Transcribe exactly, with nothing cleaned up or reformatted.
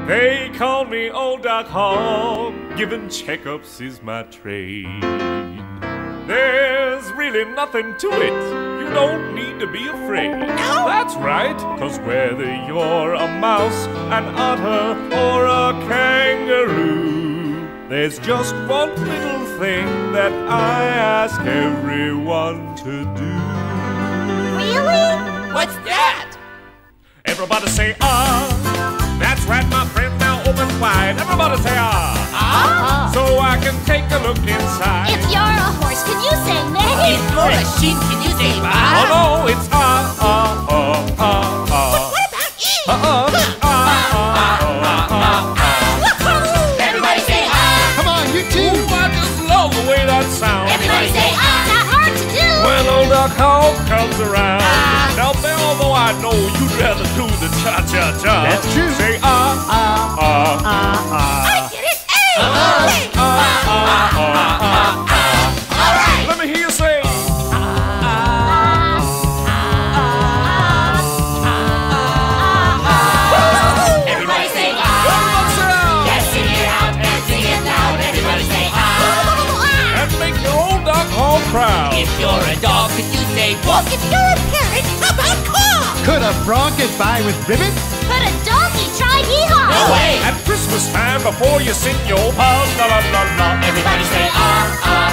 They call me Old Doc Hall, giving checkups is my trade. There's really nothing to it, you don't need to be afraid. No. That's right, cause whether you're a mouse, an otter, or a kangaroo, there's just one little thing that I ask everyone to do. Really? What's that? Everybody say ah, that's right my friend, now open wide. Everybody say ah, Ah. so I can take a look inside. If you're a horse, can you say neigh? If you're a sheep, can you say Oh baa? no, it's ah, ah, ah, ah, ah. What about E? Uh-uh. Ah, ah, ah, ah, ah. Everybody say ah! Come on, you two. Ooh, I just love the way that sounds. Everybody say ah. Not hard to do. When Old Doc Hall comes around. Ah. Now, Belle, although I know you'd rather do the cha-cha-cha, That's true. say ah, ah, ah, ah. I get it. A. Ah, ah, ah, ah, ah. All right. Let me hear you say. Everybody say ah! Everyone say ah. Yes, sing it out and sing it loud. Everybody say ah! And make your Old Doc Hall proud. If you're a dog, could you say woof? If you're a parrot, how about caw? Could a frog get by with ribbons? Could a donkey try hee-haw? No way! At Christmas time, before you sing your pause, la la la la. Everybody say ah, ah,